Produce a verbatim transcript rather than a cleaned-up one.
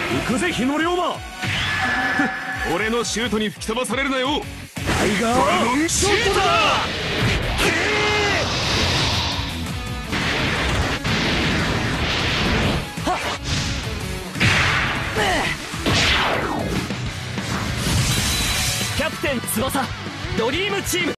行くぜ日の龍馬。 俺のシュートに吹き飛ばされるなよ。 タイガーショットだ。キャプテン翼ドリームチーム。